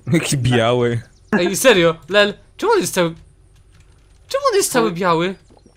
Jaki biały. Ej, serio, Lel, czemu on jest cały... Czemu on jest cały biały?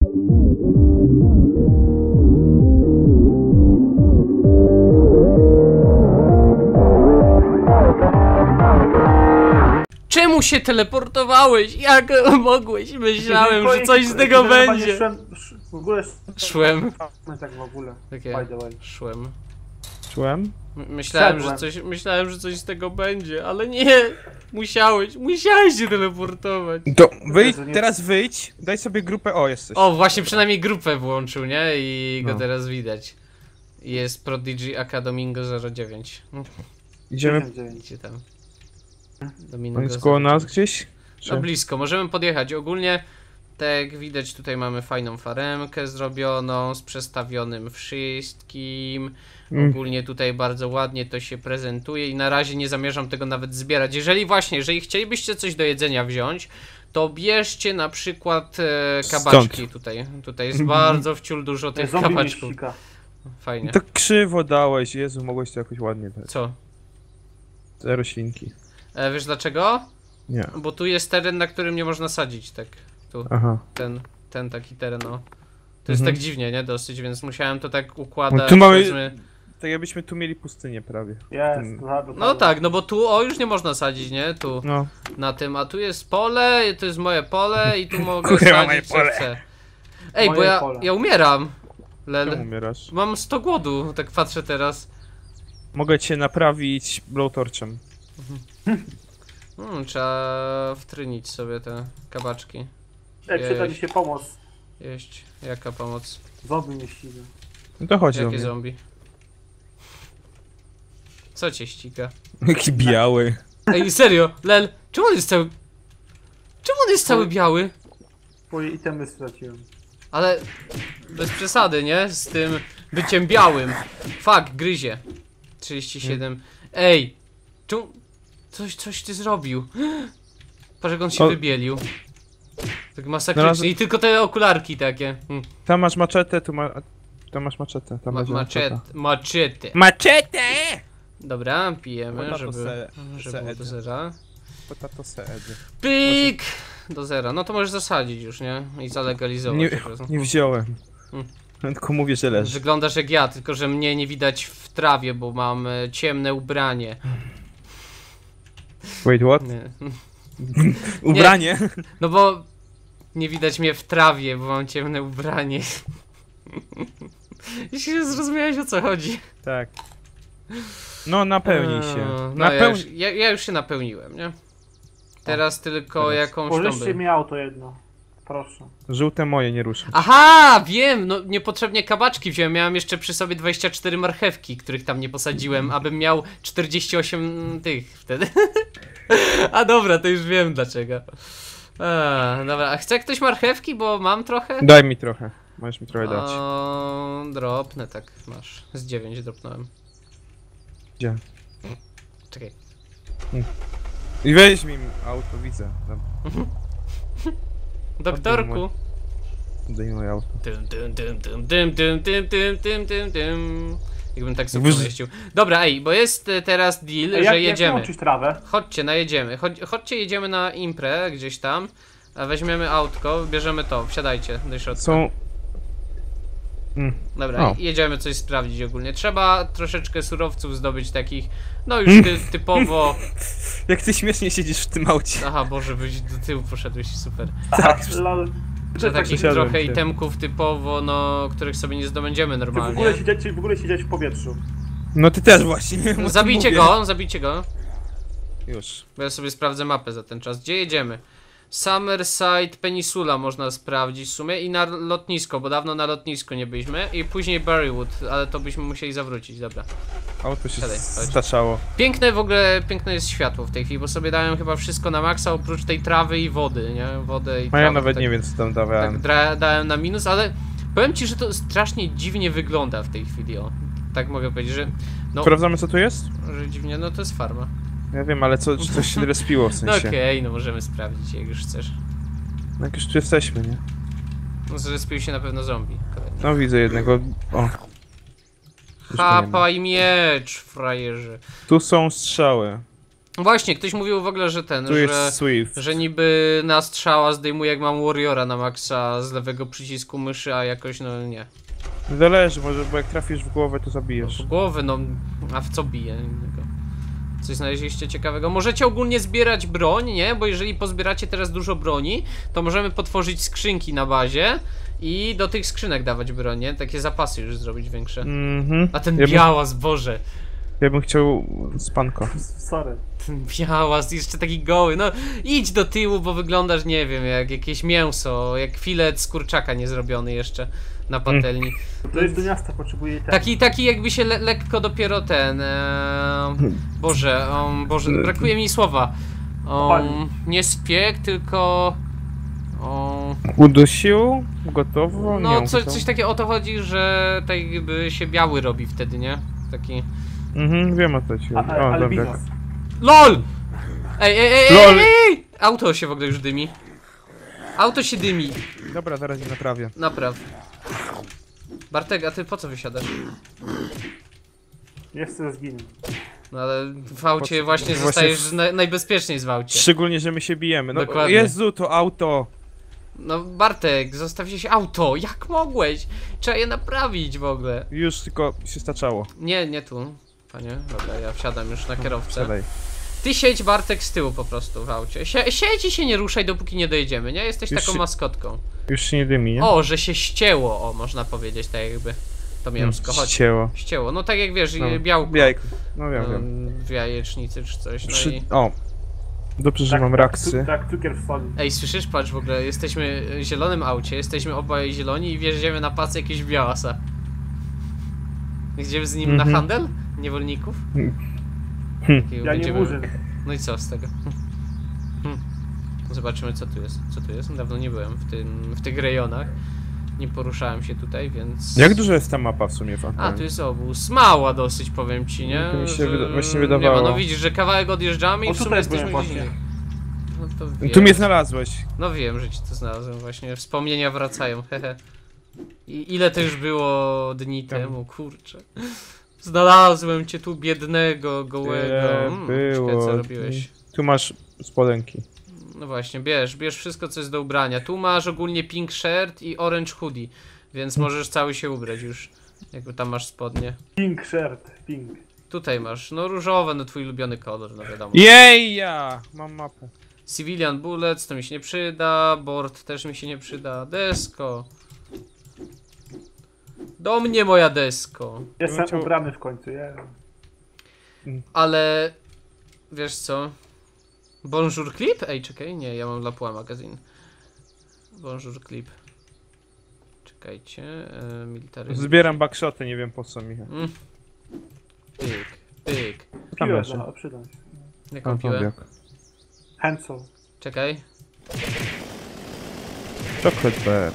Czemu się teleportowałeś? Jak mogłeś? Myślałem, że coś z tego będzie. W ogóle Szłem. tak w ogóle. Takie. By the way. Szłem. Czułem? Myślałem, że coś z tego będzie, ale nie! Musiałeś się teleportować. To wyjdź, teraz wyjdź, daj sobie grupę, o jesteś. O, właśnie przynajmniej grupę włączył, nie? I go No. teraz widać. Jest Prodigy AK Domingo 09. Idziemy, Gdzie tam? on Domingo jest koło 09. nas gdzieś? Czy? No blisko, możemy podjechać. Ogólnie, tak jak widać, tutaj mamy fajną faremkę zrobioną, z przestawionym wszystkim. Ogólnie tutaj bardzo ładnie to się prezentuje i na razie nie zamierzam tego nawet zbierać. Jeżeli chcielibyście coś do jedzenia wziąć, to bierzcie na przykład kabaczki tutaj. Tutaj jest bardzo wciul dużo tych Zombie mnie kabaczków. ściga. Fajnie. Tak krzywo dałeś, Jezu, mogłeś to jakoś ładnie dać. Co? Te roślinki. Wiesz dlaczego? Nie. Bo tu jest teren, na którym nie można sadzić, tak. Tu, Aha. ten taki teren, no. To jest tak dziwnie, nie? Dosyć, więc musiałem to tak układać. No tu mamy- powiedzmy. Tak jakbyśmy tu mieli pustynię prawie. Jest, No tak, no bo tu, już nie można sadzić, nie? Tu, No. na tym, a tu jest pole, to jest moje pole i tu mogę Kurwa, moje sadzić co pole. chcę. Ej, bo Moje pole. ja umieram. Czemu Lel. umierasz? Mam 100 głodu, tak patrzę teraz. Mogę cię naprawić blowtorczem. Trzeba wtrynić sobie te kabaczki. Ej, przyda mi się pomoc. Jeść. Jaka pomoc? Zombie mnie ściga. No to chodź do Jakie mnie. zombie? Co cię ściga? Jaki biały. Ej, serio, Lel, czemu on jest cały... Czemu on jest cały biały? Twoje itemy straciłem. Ale bez przesady, nie? Z tym byciem białym. Fuck, gryzie. 37. Ej! Czemu... Coś ty zrobił. Patrz jak on się O. wybielił. Tak masakrycznie. I tylko te okularki takie. Tam masz maczetę, tam masz maczetę. Tam będzie maczeta. Maczety. Maczetę! Dobra, pijemy, Potato żeby było do zera. Potato seedy. Pyk! Do zera. No to możesz zasadzić już, nie? I zalegalizować. Nie, po prostu. nie wziąłem. Hmm. Tylko mówię, że leży. Wyglądasz jak ja, tylko że mnie nie widać w trawie, bo mam ciemne ubranie. Wait, what? Nie. Ubranie? No bo nie widać mnie w trawie, bo mam ciemne ubranie. Jeśli się zrozumiałeś, o co chodzi. Tak. No napełnij się. No ja już się napełniłem, nie? Teraz tylko teraz. jakąś Pożyczcie mi auto jedno. Proszę. Żółte moje nie ruszę. Aha, wiem, no niepotrzebnie kabaczki wziąłem, miałem jeszcze przy sobie 24 marchewki, których tam nie posadziłem, abym miał 48 tych wtedy. A dobra, to już wiem dlaczego. Dobra, a chce ktoś marchewki, bo mam trochę? Daj mi trochę. Możesz mi trochę dać. Dropnę, tak, masz. Z 9 dropnąłem. Gdzie? Czekaj. I weź mi auto, widzę. Dobra. Doktorku. Daj mi moje auto. Tym. Jakbym tak sobie pomieścił. Dobra, ej, bo jest teraz deal, że jedziemy. Jak łączyć trawę? Chodźcie, najedziemy. Chodźcie, jedziemy na imprę gdzieś tam. A weźmiemy autko, bierzemy to, wsiadajcie do środka. Są... Dobra, O. jedziemy coś sprawdzić ogólnie. Trzeba troszeczkę surowców zdobyć takich, no już typowo... Jak ty śmiesznie siedzisz w tym aucie. Aha, Boże, byś do tyłu poszedłeś, super. Tak. Lol. Że takich Przesiadłem trochę się. itemków typowo, no, których sobie nie zdobędziemy Ty w normalnie. ogóle siedzieć w powietrzu. No ty też właśnie. o tym Zabijcie mówię. zabijcie go. Już. Bo ja sobie sprawdzę mapę za ten czas. Gdzie jedziemy? Summerside Peninsula można sprawdzić w sumie i na lotnisko, bo dawno na lotnisku nie byliśmy. I później Berrywood, ale to byśmy musieli zawrócić, dobra. Auto się Siadaj, chodź. staczało. Piękne w ogóle, piękne jest światło w tej chwili, bo sobie dałem chyba wszystko na maksa oprócz tej trawy i wody, nie? Wodę i A ja trawę, nawet tak, nie wiem co tam dawałem. tak dałem na minus, ale powiem ci, że to strasznie dziwnie wygląda w tej chwili, o. Tak mogę powiedzieć, że no, Sprawdzamy co tu jest? że dziwnie, no to jest farma. Ja wiem, ale coś się respiło w No sensie. okej, no możemy sprawdzić, jak już chcesz. No jak już tu jesteśmy, nie? No zrespił się na pewno zombie. Kolejny. No widzę jednego. O. Już go nie ma. Chapa i miecz, frajerzy. Tu są strzały. Właśnie, ktoś mówił w ogóle, że ten, Tu jest Swift. że niby na strzała zdejmuje jak mam Warriora na maksa z lewego przycisku myszy, a jakoś no nie. Zależy, może, bo jak trafisz w głowę, to zabijesz. W głowę, no, a w co bije innego? Coś znaleźliście ciekawego? Możecie ogólnie zbierać broń, nie? Bo jeżeli pozbieracie teraz dużo broni, to możemy potworzyć skrzynki na bazie i do tych skrzynek dawać broń, nie? Takie zapasy już zrobić większe. A ten białas, Boże. Ja bym chciał spanko. Sorry. Ten białas, jeszcze taki goły, no idź do tyłu, bo wyglądasz, nie wiem, jak jakieś mięso, jak filet z kurczaka niezrobiony jeszcze na patelni. To jest do miasta, potrzebuje ten. Taki jakby się lekko dopiero ten, Boże, brakuje mi słowa. Nie spiek, tylko... Udusił? Gotowo? No Nie, coś takiego, o to chodzi, że tak jakby się biały robi wtedy, nie? Taki... Wiem o co ci chodzi. O, Ale dobra. biznes. LOL! Ej! LOL! Auto się w ogóle już dymi. Auto się dymi. Dobra, zaraz je naprawię. Napraw. Bartek, a ty po co wysiadasz? Nie chcę zginąć. No ale w aucie właśnie zostajesz najbezpieczniej w aucie. Szczególnie, że my się bijemy. No Dokładnie. Jezu, to auto! No Bartek, zostawiłeś auto, jak mogłeś? Trzeba je naprawić w ogóle. Już tylko się staczało. Nie tu, panie. Dobra, ja wsiadam już na kierowcę. Siadaj. Ty siedź, Bartek, z tyłu po prostu w aucie. Siedź i się nie ruszaj, dopóki nie dojedziemy, nie? Jesteś Już taką się- maskotką. Już się nie dymi, nie? O, że się ścięło, o, można powiedzieć, tak jakby. To mięsko, chodź. Ścięło. Ścięło, no tak jak wiesz, No, białko. Jajko. No wiem. W jajecznicy czy coś, no i... O! Dobrze, że mam raksy. Tak, cukier w soli. Ej, słyszysz? Patrz, w ogóle jesteśmy w zielonym aucie, jesteśmy obaj zieloni i wjeżdżamy na pas jakiegoś białasa. Idziemy z nim na handel? Niewolników? Takiego Ja nie murzyn. No i co z tego? Zobaczymy co tu jest. Co tu jest? Dawno nie byłem w tych rejonach. Nie poruszałem się tutaj, więc... Jak duża jest ta mapa w sumie, A, tu jest obóz. Mała dosyć, powiem ci, nie? To mi się Że- właśnie Nie wydawało. ma, no widzisz, że kawałek odjeżdżamy i O, w sumie tutaj jesteśmy byłem gdzieś właśnie. indziej. No to wiem. Tu mnie znalazłeś. No wiem, że ci to znalazłem właśnie. Wspomnienia wracają, hehe. I ile to już było dni temu, kurczę. Znalazłem cię tu biednego, gołego. Było. Czekaj, co robiłeś? Tu masz spodenki. No właśnie, bierz wszystko co jest do ubrania. Tu masz ogólnie pink shirt i orange hoodie. Więc możesz cały się ubrać już. Jak tam masz spodnie. Pink shirt, pink. Tutaj masz, no różowe, no twój ulubiony kolor, no wiadomo. Jeja! Mam mapę. Civilian bullets to mi się nie przyda, board też mi się nie przyda, desko. Do mnie moja desko. Jestem chciał- ubrany w końcu, ja. Ale wiesz co? Bonjour clip? Ej, czekaj, nie, ja mam Lapua magazyn. Bonjour clip. Czekajcie, military. Zbieram backshoty, nie wiem po co mi. Pyk. Tam Piłę, leży. no, przydam się. Jaką piłę? Handsome. Czekaj. Chocolate bear.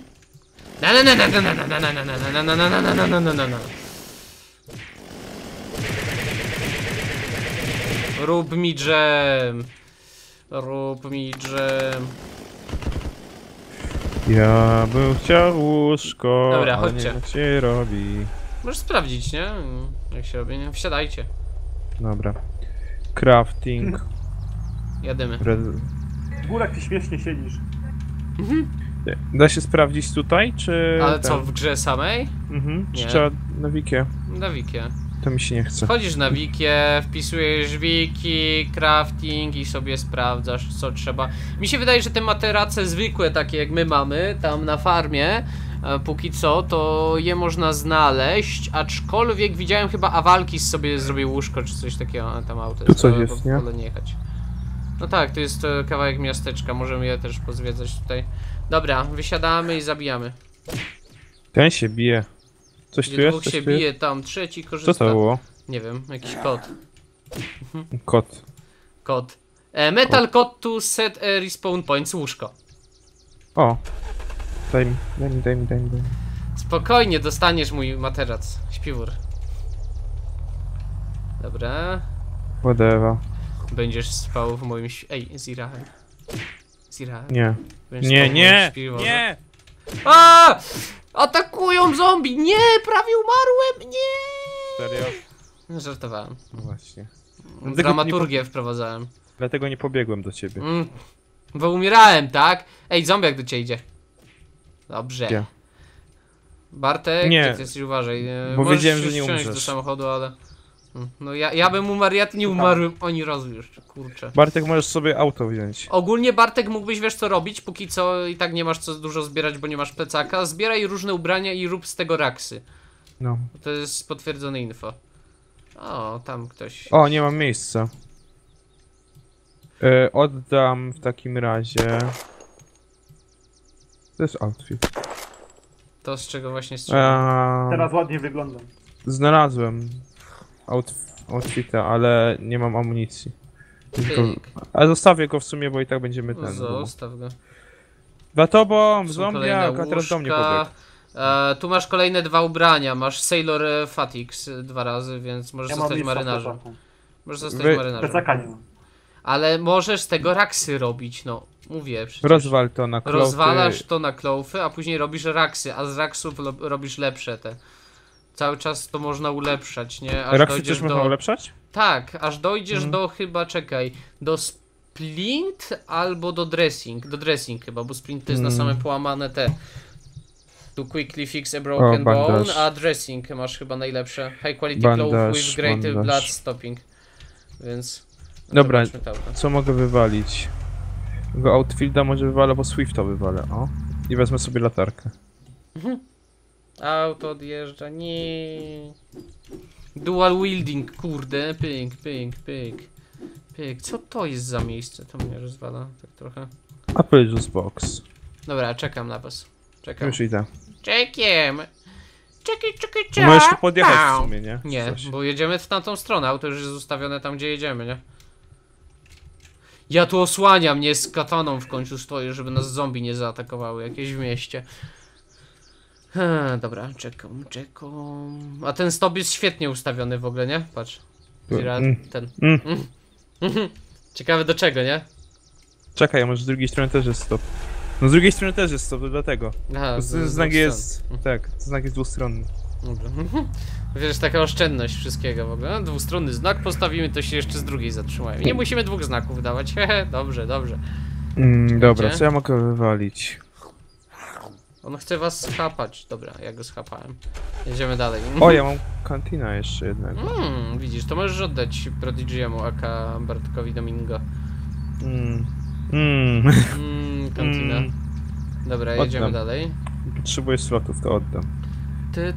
Rób mi dżem. Rób mi dżem. Ja bym chciał łóżko, Dobra, ale chodźcie. nie jak się robi. Możesz sprawdzić, nie? Jak się robi, nie? Wsiadajcie. Dobra. Crafting. Jadymy. W górach ty śmiesznie siedzisz. Da się sprawdzić tutaj, czy... Ale ten? co, w grze samej? Czy Nie. trzeba na wikie? Na wikie. To mi się nie chce. Wchodzisz na wikie, wpisujesz wiki, crafting i sobie sprawdzasz co trzeba. Mi się wydaje, że te materace zwykłe, takie jak my mamy tam na farmie, póki co, to je można znaleźć, aczkolwiek widziałem chyba Awalkis sobie zrobił łóżko czy coś takiego, a tam auto Tu coś ale jest, nie? wolę nie jechać. No tak, to jest kawałek miasteczka, możemy je też pozwiedzać tutaj. Dobra, wysiadamy i zabijamy. Ten się bije. Coś tu Gdzie jest? dwóch Coś się tu jest? bije, tam trzeci korzysta. Co to było? Nie wiem, jakiś kod. Kot. Kod. Metal code to set a respawn points łóżko. O. Daj mi. Spokojnie, dostaniesz mój materac. Śpiwór. Dobra. Whatever. Będziesz spał w moim Ej, Zirahen. Nie. Będziesz Nie, spał w moim nie! śpiworze. Nie! A! Atakują zombie! Nie! Prawie umarłem! Nie! Serio? Żartowałem. No właśnie. Dramaturgię wprowadzałem. Dlatego nie pobiegłem do ciebie. Bo umierałem, tak? Ej, zombiak do ciebie idzie. Dobrze. Gdzie? Bartek, Nie, ty jesteś, uważaj. bo Możesz wiedziałem, że się nie wsiąść umrzesz. do samochodu, ale... No ja bym umarł, ja nie umarłem, oni razu jeszcze, kurczę. Bartek, możesz sobie auto wziąć. Ogólnie Bartek mógłbyś, wiesz co robić, póki co i tak nie masz co dużo zbierać, bo nie masz plecaka. Zbieraj różne ubrania i rób z tego raksy. No. To jest potwierdzone info. O, tam ktoś. O, nie mam miejsca. Oddam w takim razie... To jest outfit. To z czego właśnie strzelam. Teraz ładnie wyglądam. Znalazłem outfita, ale nie mam amunicji. Tylko... Pyk. Ale zostawię go w sumie, bo i tak będziemy ten. Zostaw go. Za tobą, Są zombiak, kolejne a teraz do mnie łóżka. pobiegł. Tu masz kolejne 2 ubrania. Masz Sailor Fatigues 2 razy, więc możesz Ja mam zostać miejsca w marynarzem. plecaku. Możesz zostać Wy- marynarzem. Plecaka nie mam. Ale możesz z tego raksy robić, no. Mówię przecież. Rozwal to na klopy. Rozwalasz to na klofy, a później robisz raksy, a z raksów robisz lepsze te. Cały czas to można ulepszać, nie? Aż Raksy dojdziesz też można ulepszać? Tak, aż dojdziesz do chyba, czekaj, do splint albo do dressing. Do dressing chyba, bo splint to jest na same połamane te. To quickly fix a broken bandaż. bone, a dressing masz chyba najlepsze. High quality Bandaż, cloth with great bandaż. blood stopping. Więc... no Dobra. zobaczmy to auto. Co mogę wywalić? Go outfielda może wywalę, bo Swifta wywalę, o. I wezmę sobie latarkę. Auto odjeżdża, nie. Dual wielding, kurde, pyk, pyk, pyk. Pyk, co to jest za miejsce? To mnie rozwala tak trochę. Apple Juice Box. Dobra, czekam na was. Czekam. Już idę. Czekam. Czekaj, Możesz tu podjechać w sumie, nie? Nie, Coś. bo jedziemy w tamtą stronę, auto już jest ustawione tam, gdzie jedziemy, nie? Ja tu osłaniam, nie z kataną w końcu stoję, żeby nas zombie nie zaatakowały jakieś w mieście. Dobra, czekam. A ten stop jest świetnie ustawiony w ogóle, nie? Patrz. Zira, ten. Ciekawe do czego, nie? Czekaj, a może z drugiej strony też jest stop. No z drugiej strony też jest stop, to dlatego. Aha, Znak jest... Tak, znak jest dwustronny. Dobra. Wiesz, taka oszczędność wszystkiego w ogóle. Dwustronny znak postawimy, to się jeszcze z drugiej zatrzymają. Nie musimy 2 znaków dawać. Hehe, dobrze, dobrze. Dobra, Gdzie? co ja mogę wywalić? On chce was schapać. Dobra, ja go schapałem. Jedziemy dalej. O, ja mam kantina jeszcze jednego. Widzisz, to możesz oddać Prodigiemu, aka Bartkowi Domingo. Kantina. Dobra, jedziemy Oddam. dalej. Potrzebuję slotów, to oddam. Ty.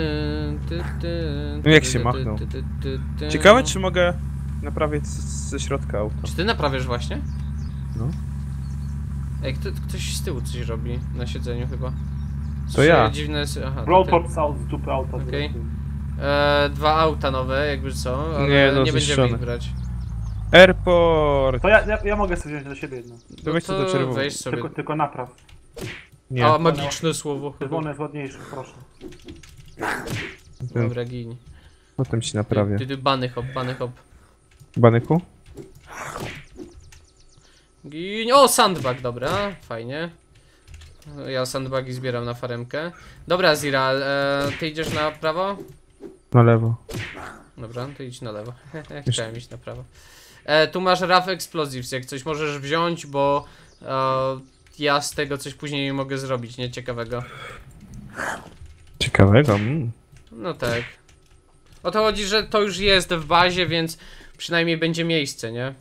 No jak się machnął? Ciekawe, czy mogę naprawić ze środka auto. Czy ty naprawiasz właśnie? No. Ej, ktoś z tyłu coś robi na siedzeniu chyba. To ja. Dziwne... Aha, to ty. Rollport out z dupy auta. Okej. 2 auta nowe, jakby co, ale Nie, no, nie będziemy zniszczone. ich brać. Airport! To ja mogę sobie wziąć dla siebie jedno. To weź to do czerwonego. weź sobie. Tylko napraw. Nie, A, magiczne słowo. Czerwone jest ładniejsze, proszę. Dobra, gin. potem ci naprawię. Ty, bany hop. Banyku? Gin. O, sandbag, dobra, fajnie. Ja sandbagi zbieram na faremkę. Dobra, Ziral, ty idziesz na prawo? Na lewo. Dobra, to idź na lewo. Chciałem iść na prawo. Tu masz Rough Explosives, jak coś możesz wziąć, bo ja z tego coś później mogę zrobić, nie? Ciekawego. Ciekawego? No tak. O to chodzi, że to już jest w bazie, więc przynajmniej będzie miejsce, nie?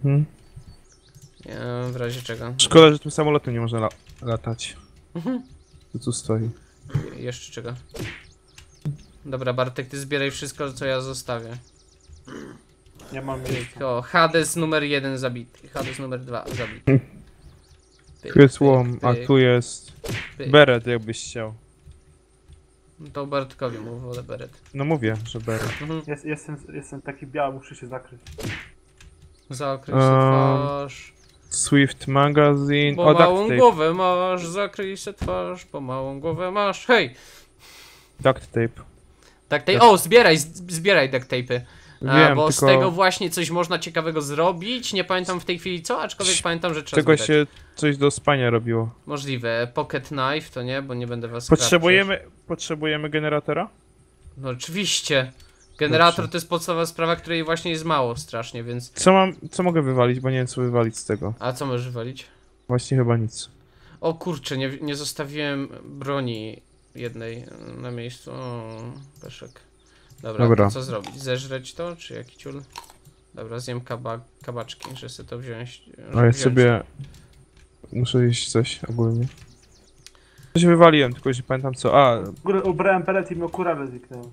W razie czego. Szkoda, że tym samolotem nie można latać. To tu stoi. Jeszcze czego. Dobra, Bartek, ty zbieraj wszystko, co ja zostawię. Nie mam miejsca. O, Hades numer 1 zabity, Hades numer 2 zabity. Pyk, Tu jest pyk, łom, a pyk, tu jest pyk. beret, jakbyś chciał. To Bartkowi mów, wolę beret. No mówię, że beret. Jestem taki biały, muszę się zakryć. Zakryj se twarz. Swift Magazine. Bo O, duct małą tape. głowę masz, zakryj se twarz, bo małą głowę masz. Hej! Duct tape. Duct tape. O, zbieraj duct tape'y. Wiem, Bo tylko z tego właśnie coś można ciekawego zrobić. Nie pamiętam w tej chwili co, aczkolwiek pamiętam, że trzeba tego zbierać. się coś do spania robiło. Możliwe. Pocket knife to nie, bo nie będę was Potrzebujemy generatora? No oczywiście. Generator to jest podstawowa sprawa, której właśnie jest mało strasznie, więc... Co mogę wywalić, bo nie wiem co wywalić z tego. A co możesz walić? Właśnie chyba nic. O kurczę, nie zostawiłem broni jednej na miejscu. O, peszek. Dobra, Dobra. to co zrobić? Zeżreć to, czy jaki ciul? Dobra, zjem kabaczki, że sobie to wziąć. A ja sobie... Muszę jeść coś ogólnie. Coś wywaliłem, tylko już nie pamiętam co. A, Ubrałem pelet i mi okulary zniknęły.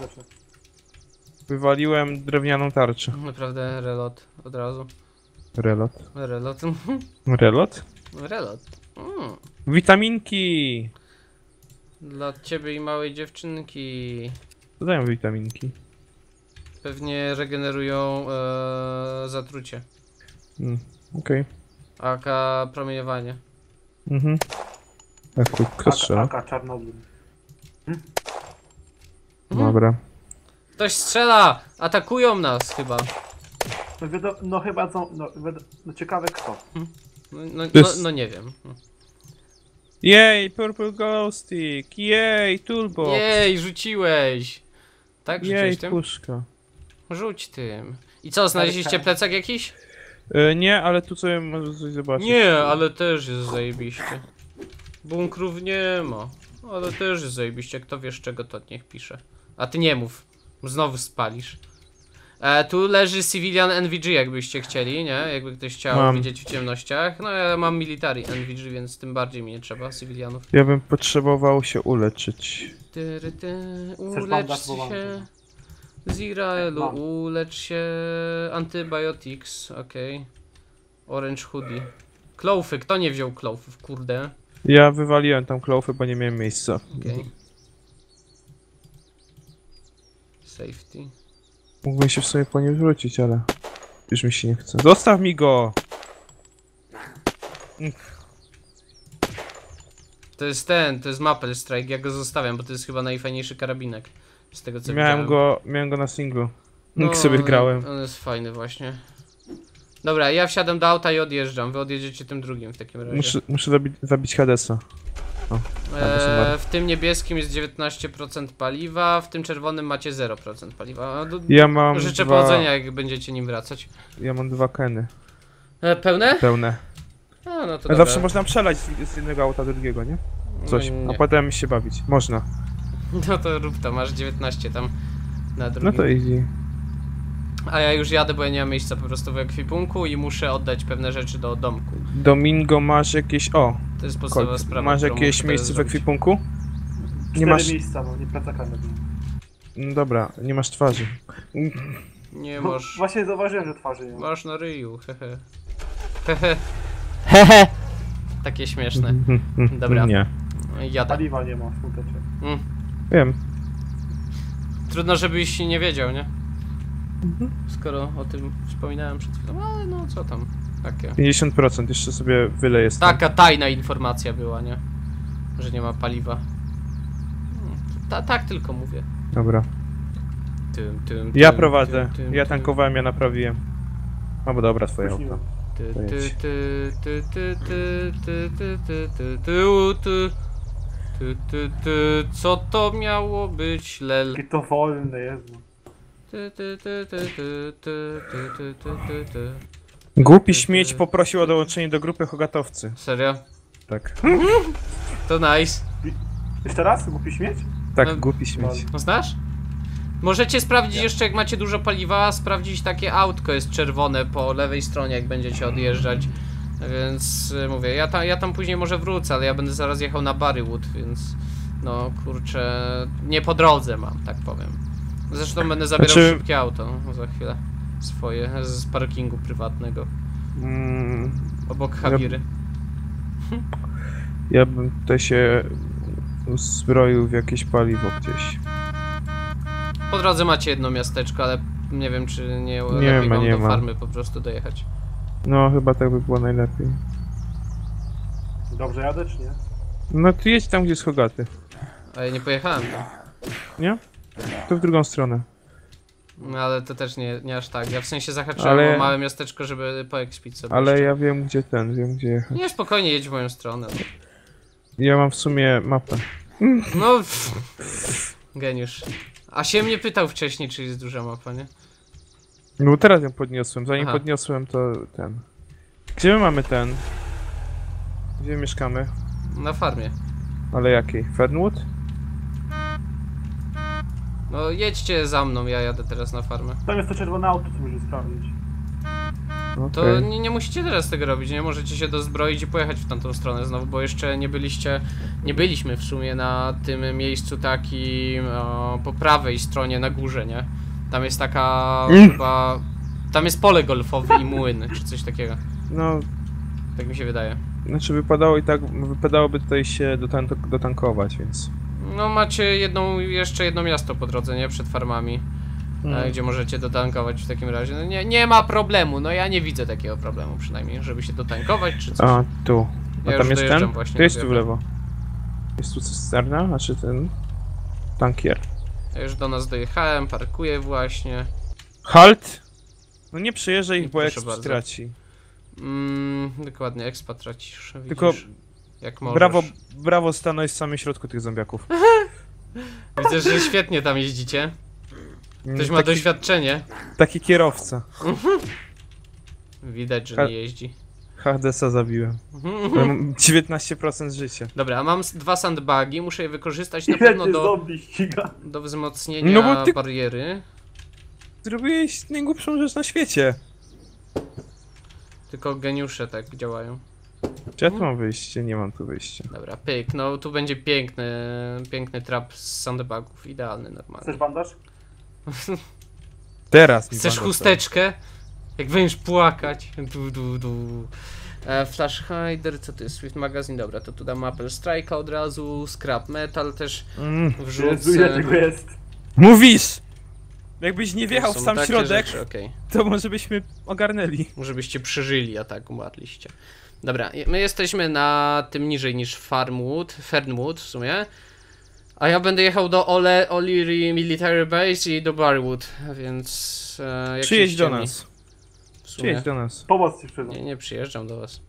wywaliłem drewnianą tarczę. Naprawdę, relot od razu. Relot. Relot. Relot? Relot. Witaminki! Dla ciebie i małej dziewczynki. Co dają witaminki? Pewnie regenerują zatrucie. Okej. Aka promieniowanie. Mhm. Jak krótko strzela. Aka Czarnobyl. Dobra. Ktoś strzela! Atakują nas chyba. No chyba są, no ciekawe kto. No nie wiem. Jej, Purple Glow Stick! Jej, Toolbox! Jej, rzuciłeś! Tak, Jej, rzuciłeś tym? puszka. Rzuć tym. I co, znaleźliście plecak jakiś? Nie, ale tu sobie może coś zobaczyć. Nie, ale też jest zajebiście. Bunkrów nie ma. Ale też jest zajebiście. Kto wiesz czego, to niech pisze. A ty nie mów. Znowu spalisz. Tu leży Civilian NVG, jakbyście chcieli, nie? Jakby ktoś chciał Mam. widzieć w ciemnościach. No ja mam Military NVG, więc tym bardziej mi nie trzeba cywilianów. Ja bym potrzebował się uleczyć. Chcesz Ulecz bandać, bo mam się. Ziraelu, Mam. ulecz się. Antibiotics, okej. Orange hoodie. Klofy, kto nie wziął klofów, kurde? Ja wywaliłem tam klofy, bo nie miałem miejsca. Okej. Safety. Mógłbym się w sumie po nim wrócić, ale już mi się nie chce. Zostaw mi go! To jest Maple Strike, ja go zostawiam, bo to jest chyba najfajniejszy karabinek. Z tego co Miałem go na singlu. Sobie grałem. On jest fajny właśnie. Dobra, ja wsiadam do auta i odjeżdżam. Wy odjedziecie tym drugim w takim razie. Muszę zabić Hadesa. W tym niebieskim jest 19% paliwa, w tym czerwonym macie 0% paliwa. Ja mam Życzę powodzenia, jak będziecie nim wracać. Ja mam 2 keny. Pełne? Pełne. A, no to Ale dobra. zawsze można przelać z jednego auta do drugiego, nie? Coś. No, A nie. potem się bawić. Można. No to rób to, masz 19 tam na drugim. No to easy. A ja już jadę, bo ja nie mam miejsca po prostu w ekwipunku i muszę oddać pewne rzeczy do domku. Domingo, masz jakieś... O! To jest podstawowa sprawa. Masz którą jakieś muszę miejsce w zrobić. ekwipunku? 4 masz- miejsca, no nie plecaka nie było. No dobra, nie masz twarzy. Nie No, masz. właśnie zauważyłem, że twarzy nie ma. Masz na ryju, hehe. Hehe. Hehe. Takie śmieszne. Dobra. Nie. Jadę. Paliwa nie ma, smuteczek. Wiem. Trudno, żebyś nie wiedział, nie? Skoro o tym wspominałem przed chwilą, ale no co tam. Takie. 50%, jeszcze sobie wyleję stąd. Taka tajna informacja była, nie? Że nie ma paliwa. Tak tylko mówię. Dobra. Tym, Ja prowadzę. Ja tankowałem, ja naprawiłem. No bo dobra, twoje auto. Puściłem. Co to miało być, lel? Jakie to wolne jest. No. Głupi śmieć poprosił o dołączenie do grupy Hogatowcy. Serio? Tak. To nice. Jeszcze raz? Głupi śmieć? Tak, No, głupi śmieć. No znasz? Możecie sprawdzić jeszcze, jak macie dużo paliwa, sprawdzić takie autko jest czerwone po lewej stronie, jak będziecie odjeżdżać. Więc mówię, ja tam później może wrócę, ale ja będę zaraz jechał na Barrywood, więc no kurczę, nie po drodze mam, tak powiem. Zresztą będę zabierał szybkie auto za chwilę. Swoje, z parkingu prywatnego. Obok Hawiry. Ja bym tutaj się uzbroił w jakieś paliwo gdzieś. Po drodze macie jedno miasteczko, ale nie wiem, czy nie Nie lepiej ma, wam nie do ma. farmy po prostu dojechać. No, chyba tak by było najlepiej. Dobrze jadę, czy nie? No ty jedź tam, gdzie jest Hogaty. A ja nie pojechałem tam. Nie? To w drugą stronę. No ale to też nie aż tak. Ja w sensie zahaczyłem o małe miasteczko, żeby poekspić sobie. Ale jeszcze. ja wiem gdzie jechać. Nie, spokojnie jedź w moją stronę. Ja mam w sumie mapę. No, geniusz. A się mnie pytał wcześniej, czy jest duża mapa, nie? No bo teraz ją podniosłem, zanim Aha. podniosłem to ten... Gdzie my mamy ten? Gdzie mieszkamy? Na farmie. Ale jakiej? Fernwood? No jedźcie za mną, ja jadę teraz na farmę. Tam jest to czerwone auto, co musisz sprawdzić. To Okej. nie musicie teraz tego robić, nie możecie się dozbroić i pojechać w tamtą stronę znowu, bo jeszcze nie byliśmy w sumie na tym miejscu takim po prawej stronie na górze, nie? Tam jest taka chyba... Tam jest pole golfowe i młyn, czy coś takiego. No, Tak mi się wydaje. znaczy wypadałoby tutaj się dotankować, więc... No macie jeszcze jedno miasto po drodze, nie? Przed farmami. Gdzie możecie dotankować w takim razie. No nie ma problemu, no ja nie widzę takiego problemu przynajmniej, żeby się dotankować czy coś. A, tu. A Ja tam już jest dojeżdżam ten? właśnie Tu do jest tu w Białego. lewo. Jest tu cysterna, znaczy ten... Tankier. Ja już do nas dojechałem, parkuję właśnie. Halt! No nie przejeżdżaj ich, bo Proszę jak bardzo. straci. Dokładnie, expa tracisz, widzisz, Tylko jak możesz. Brawo stanąć w samym środku tych zombiaków. Widzę, że świetnie tam jeździcie. Ktoś ma doświadczenie. Taki kierowca. Widać, że Ha- nie jeździ. Hardesa zabiłem. Ale mam 19% życia. Dobra, a mam dwa sandbagi, muszę je wykorzystać na Ile pewno cię do zombie ściga? wzmocnienia No bo ty- bariery. Zrobiłeś najgłupszą rzecz na świecie. Tylko geniusze tak działają. Czy ja tu mam wyjście? Nie mam tu wyjścia. Dobra, pyk, no tu będzie piękny trap z sandbagów, idealny normalnie. Chcesz bandaż? Teraz mi Chcesz pan chusteczkę? Jak będziesz płakać. Du. Flash Hider, co to jest? Swift Magazine, dobra, to tu dam Apple Strike'a od razu, Scrap Metal też Jezu, ile wrzucę. tego jest? Mówisz! Jakbyś nie To wjechał w są sam takie środek, rzeczy, okej. to może byśmy ogarnęli. Może byście przeżyli, a tak umarliście. Dobra, my jesteśmy na tym niżej niż Fernwood w sumie. A ja będę jechał do O'Leary Military Base i do Barwood, więc jak się Przyjedź do ściemni, nas. w sumie. Przyjedź do nas. Pomoc ci przyjdą. Nie przyjeżdżam do was.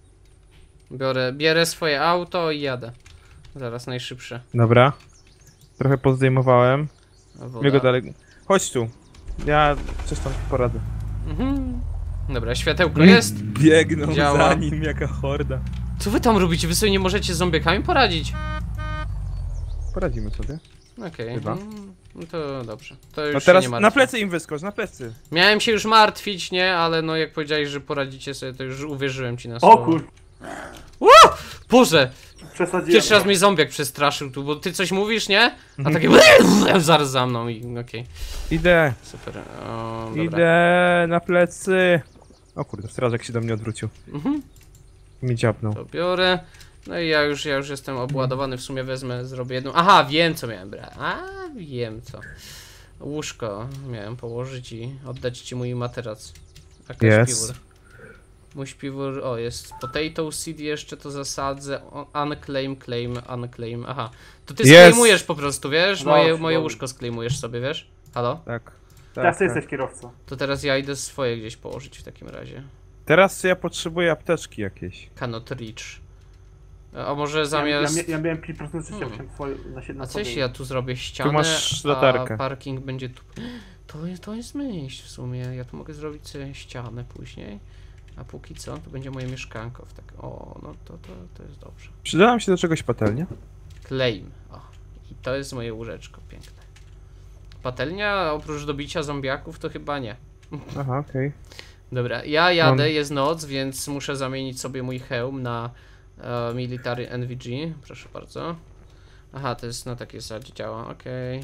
Bierę swoje auto i jadę. Zaraz najszybsze. Dobra. Trochę pozdejmowałem. A My go woda. dalej. Chodź tu. Ja coś tam poradzę. Mhm. Dobra, światełko jest. Biegną Działa. za nim jaka horda. Co wy tam robicie? Wy sobie nie możecie z zombiakami poradzić? Poradzimy sobie. Okej. Chyba. No to dobrze. To już No się teraz nie martwię. na plecy im wyskocz, na plecy. Miałem się już martwić, nie? Ale no jak powiedziałeś, że poradzicie sobie, to już uwierzyłem ci na O słowo. kur... Boże! Przesadziłem. Pierwszy raz mnie zombiak przestraszył tu, bo ty coś mówisz, nie? A takie zaraz za mną i okej. Idę, Super. O, dobra. idę na plecy. O kurde, strażak się do mnie odwrócił. Mhm. Mi dziabnął. To biorę. No i ja już jestem obładowany, w sumie wezmę, zrobię jedną. Aha, wiem co miałem brać. Wiem co. Łóżko miałem położyć i oddać ci mój materac. Jaka Jest. śpiwór. Mój śpiwór, o jest potato seed jeszcze, to zasadzę. Unclaim. Aha. To ty Jest. sklejmujesz po prostu, wiesz? Moje Dobrze. łóżko sklejmujesz sobie, wiesz? Halo? Tak. Teraz ty jesteś kierowcą. To teraz ja idę swoje gdzieś położyć w takim razie. Teraz ja potrzebuję apteczki jakieś. Cannot reach. A może zamiast... Ja miałem 5% życia, Hmm. musiałem swoje na A co sobie. jeśli ja tu zrobię ścianę, masz latarkę. a parking będzie tu... To jest myśl w sumie, ja tu mogę zrobić sobie ścianę później, a póki co to będzie moje mieszkanko w tak... O, no to jest dobrze. Przyda nam się do czegoś patelnia? Claim, o. I to jest moje łóżeczko piękne. Patelnia oprócz dobicia zombiaków to chyba nie. Aha, okej. Dobra, ja jadę, Mam- jest noc, więc muszę zamienić sobie mój hełm na Military NVG, proszę bardzo. Aha, to jest na takiej zasadzie działa, okej.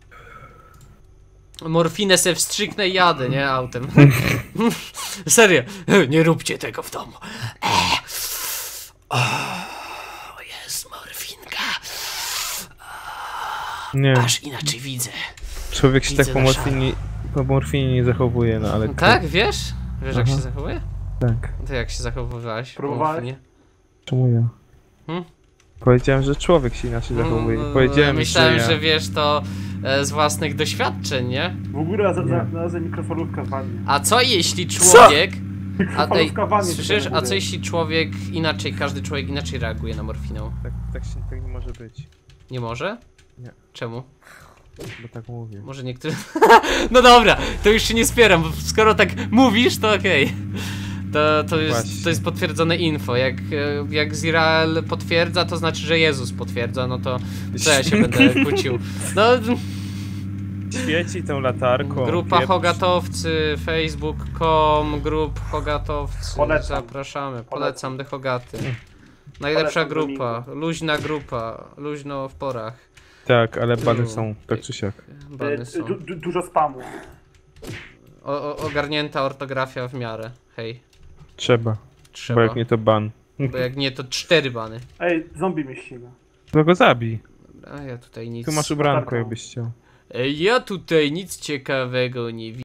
Morfinę se wstrzyknę i jadę, nie? Autem. Serio, nie róbcie tego w domu. O, jest morfinka. Nie, Aż inaczej widzę. człowiek się widzę tak na po morfinie nie zachowuje, no ale... Tak, wiesz? Wiesz jak Aha. się zachowuje? Tak. To jak się zachowywałeś? po Próbowałeś? morfinie? Czemu ja? Hmm? Powiedziałem, że człowiek się inaczej zachowuje. Powiedziałem, Myślałem, że że ja. wiesz to z własnych doświadczeń, nie? W ogóle znalazłem mikrofalówkę w wannie. A co jeśli człowiek... A, Mikrofalówka w wannie. słyszysz? tutaj na A co górze. jeśli człowiek inaczej, każdy człowiek inaczej reaguje na morfinę? Tak nie może być. Nie może? Nie. Czemu? Bo tak mówię. Może niektórzy... No dobra, to już się nie spieram, bo skoro tak mówisz, to okej. To jest potwierdzone info. Jak Zirael potwierdza, to znaczy, że Jezus potwierdza, no to co ja się będę kłócił? No, Świeci tą latarką. grupa pieprz. Hogatowcy, facebook.com, grup Hogatowcy, Polecam. zapraszamy, polecam The Hogaty. Najlepsza grupa, luźna grupa, luźno w porach. Tak, ale bany są, tak czy siak. Bany są. Dużo spamu. Ogarnięta ortografia w miarę, hej, Trzeba, trzeba. bo jak nie to ban. Bo jak nie, to 4 bany. Ej, zombie mnie ściga. To go zabij. A ja tutaj nic... Tu masz ubranko, Latarką. jakbyś chciał. Ja tutaj nic ciekawego nie widzę.